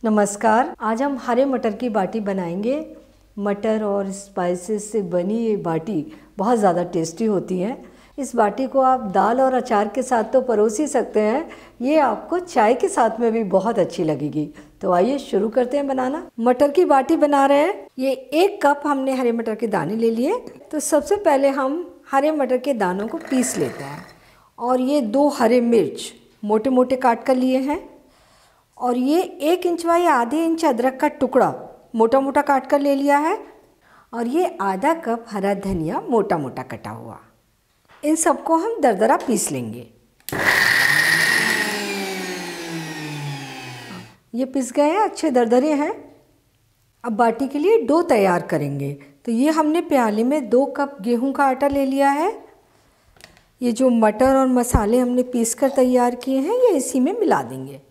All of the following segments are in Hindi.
नमस्कार। आज हम हरे मटर की बाटी बनाएंगे। मटर और स्पाइसेस से बनी ये बाटी बहुत ज़्यादा टेस्टी होती है। इस बाटी को आप दाल और अचार के साथ तो परोस ही सकते हैं, ये आपको चाय के साथ में भी बहुत अच्छी लगेगी। तो आइए शुरू करते हैं बनाना। मटर की बाटी बना रहे हैं। ये 1 कप हमने हरे मटर के दाने ले लिए। तो सबसे पहले हम हरे मटर के दानों को पीस लेते हैं। और ये 2 हरे मिर्च मोटे मोटे काट कर लिए हैं। और ये 1 इंच या आधे इंच अदरक का टुकड़ा मोटा मोटा काट कर ले लिया है। और ये आधा कप हरा धनिया मोटा मोटा कटा हुआ। इन सबको हम दरदरा पीस लेंगे। ये पिस गए हैं, अच्छे दरदरे हैं। अब बाटी के लिए डो तैयार करेंगे। तो ये हमने प्याले में 2 कप गेहूं का आटा ले लिया है। ये जो मटर और मसाले हमने पीस कर तैयार किए हैं, ये इसी में मिला देंगे।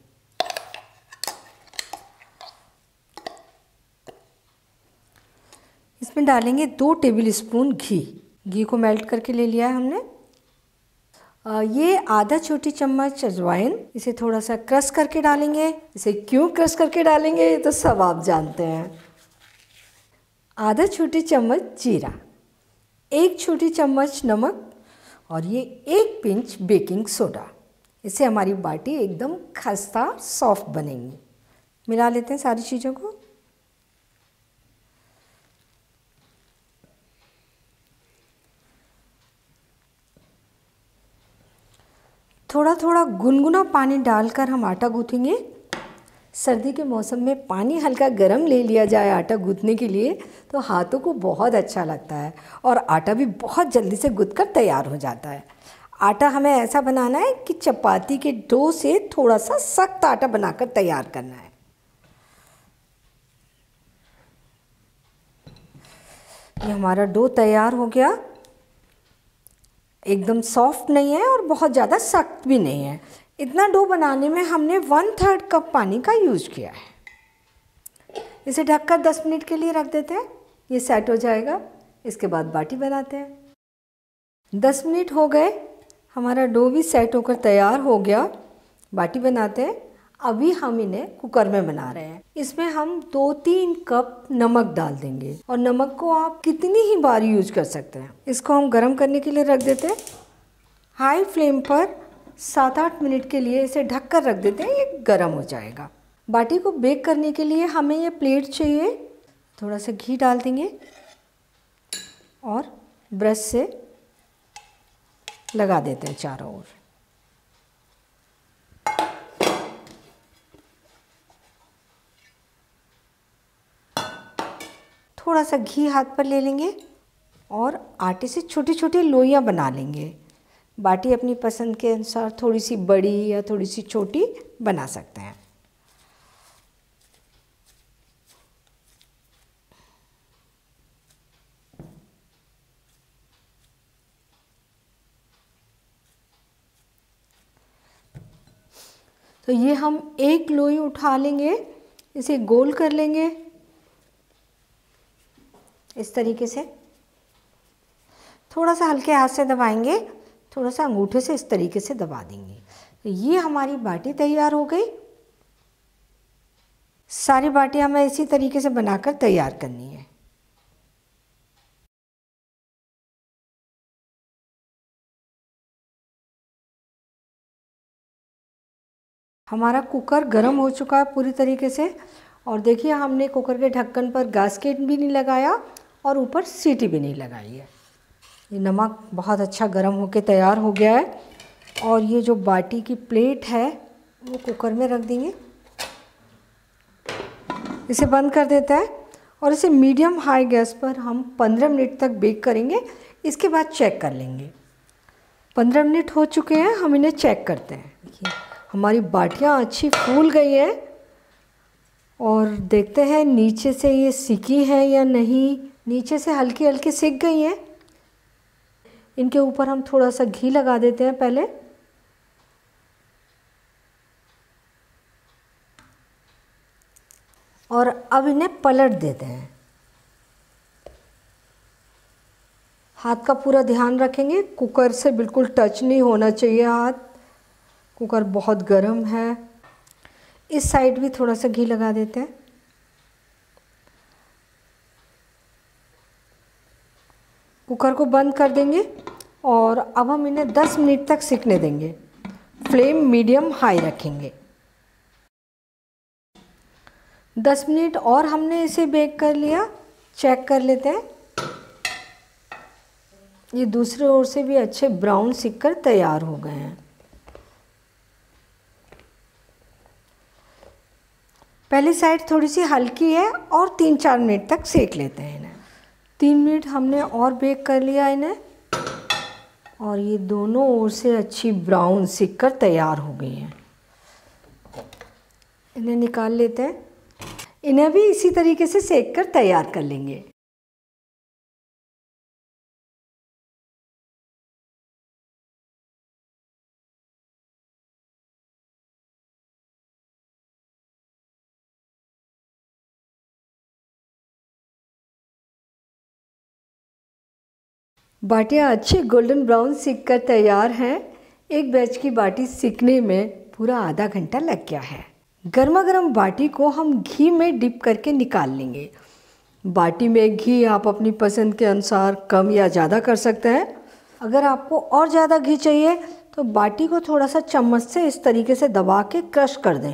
इसमें डालेंगे 2 टेबलस्पून घी को मेल्ट करके ले लिया है हमने। ये आधा छोटी चम्मच अजवाइन, इसे थोड़ा सा क्रश करके डालेंगे। इसे क्यों क्रश करके डालेंगे ये तो सब आप जानते हैं। आधा छोटी चम्मच जीरा, 1 छोटी चम्मच नमक और ये 1 पिंच बेकिंग सोडा। इससे हमारी बाटी एकदम खस्ता सॉफ्ट बनेगी। मिला लेते हैं सारी चीज़ों को। थोड़ा थोड़ा गुनगुना पानी डालकर हम आटा गूँथेंगे। सर्दी के मौसम में पानी हल्का गर्म ले लिया जाए आटा गूँथने के लिए तो हाथों को बहुत अच्छा लगता है और आटा भी बहुत जल्दी से गूँथ कर तैयार हो जाता है। आटा हमें ऐसा बनाना है कि चपाती के डो से थोड़ा सा सख्त आटा बनाकर तैयार करना है। ये हमारा डो तैयार हो गया। एकदम सॉफ्ट नहीं है और बहुत ज़्यादा सख्त भी नहीं है। इतना डो बनाने में हमने 1/3 कप पानी का यूज किया है। इसे ढककर 10 मिनट के लिए रख देते हैं, ये सेट हो जाएगा। इसके बाद बाटी बनाते हैं। 10 मिनट हो गए, हमारा डो भी सेट होकर तैयार हो गया। बाटी बनाते हैं। अभी हम इन्हें कुकर में बना रहे हैं। इसमें हम 2-3 कप नमक डाल देंगे और नमक को आप कितनी ही बार यूज कर सकते हैं। इसको हम गर्म करने के लिए रख देते हैं। हाई फ्लेम पर 7-8 मिनट के लिए इसे ढककर रख देते हैं, ये गर्म हो जाएगा। बाटी को बेक करने के लिए हमें ये प्लेट चाहिए। थोड़ा सा घी डाल देंगे और ब्रश से लगा देते हैं चारों ओर। थोड़ा सा घी हाथ पर ले लेंगे और आटे से छोटी छोटी लोइयाँ बना लेंगे। बाटी अपनी पसंद के अनुसार थोड़ी सी बड़ी या थोड़ी सी छोटी बना सकते हैं। तो ये हम 1 लोई उठा लेंगे, इसे गोल कर लेंगे इस तरीके से। थोड़ा सा हल्के हाथ से दबाएंगे, थोड़ा सा अंगूठे से इस तरीके से दबा देंगे। तो ये हमारी बाटी तैयार हो गई। सारी बाटी हमें इसी तरीके से बनाकर तैयार करनी है। हमारा कुकर गर्म हो चुका है पूरी तरीके से। और देखिए हमने कुकर के ढक्कन पर गास्केट भी नहीं लगाया और ऊपर सीटी भी नहीं लगाई है। ये नमक बहुत अच्छा गर्म होकर तैयार हो गया है। और ये जो बाटी की प्लेट है वो कुकर में रख देंगे। इसे बंद कर देते हैं और इसे मीडियम हाई गैस पर हम 15 मिनट तक बेक करेंगे। इसके बाद चेक कर लेंगे। 15 मिनट हो चुके हैं, हम इन्हें चेक करते हैं। देखिए हमारी बाटियाँ अच्छी फूल गई हैं और देखते हैं नीचे से ये सिकी है या नहीं। नीचे से हल्की हल्की सिक गई हैं। इनके ऊपर हम थोड़ा सा घी लगा देते हैं पहले। और अब इन्हें पलट देते हैं। हाथ का पूरा ध्यान रखेंगे, कुकर से बिल्कुल टच नहीं होना चाहिए हाथ। कुकर बहुत गर्म है। इस साइड भी थोड़ा सा घी लगा देते हैं। कुकर को बंद कर देंगे और अब हम इन्हें 10 मिनट तक सिकने देंगे। फ्लेम मीडियम हाई रखेंगे। 10 मिनट और हमने इसे बेक कर लिया। चेक कर लेते हैं। ये दूसरे ओर से भी अच्छे ब्राउन सिक कर तैयार हो गए हैं। पहली साइड थोड़ी सी हल्की है और 3-4 मिनट तक सेक लेते हैं इन्हें। 3 मिनट हमने और बेक कर लिया इन्हें और ये दोनों ओर से अच्छी ब्राउन सिक कर तैयार हो गई हैं। इन्हें निकाल लेते हैं। इन्हें भी इसी तरीके से सेक कर तैयार कर लेंगे। बाटियाँ अच्छे गोल्डन ब्राउन सिक कर तैयार हैं। एक बैच की बाटी सिकने में पूरा आधा घंटा लग गया है। गर्मा गर्म बाटी को हम घी में डिप करके निकाल लेंगे। बाटी में घी आप अपनी पसंद के अनुसार कम या ज़्यादा कर सकते हैं। अगर आपको और ज़्यादा घी चाहिए तो बाटी को थोड़ा सा चम्मच से इस तरीके से दबा के क्रश कर दें।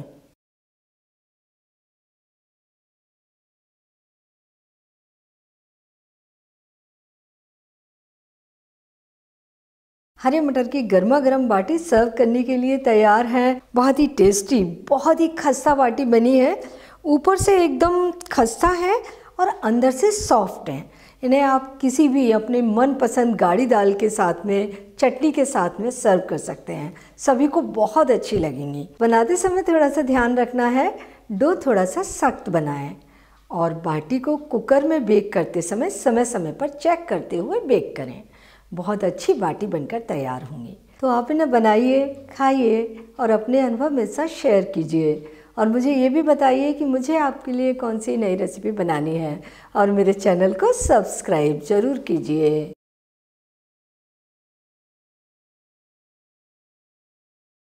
हरे मटर की गर्मा गर्म बाटी सर्व करने के लिए तैयार है। बहुत ही टेस्टी, बहुत ही खस्ता बाटी बनी है। ऊपर से एकदम खस्ता है और अंदर से सॉफ्ट है। इन्हें आप किसी भी अपने मनपसंद गाढ़ी दाल के साथ में, चटनी के साथ में सर्व कर सकते हैं। सभी को बहुत अच्छी लगेंगी। बनाते समय थोड़ा सा ध्यान रखना है, डो थोड़ा सा सख्त बनाएं और बाटी को कुकर में बेक करते समय समय पर चेक करते हुए बेक करें। बहुत अच्छी बाटी बनकर तैयार होंगी। तो आप इन्हें बनाइए, खाइए और अपने अनुभव मेरे साथ शेयर कीजिए और मुझे ये भी बताइए कि मुझे आपके लिए कौन सी नई रेसिपी बनानी है और मेरे चैनल को सब्सक्राइब ज़रूर कीजिए।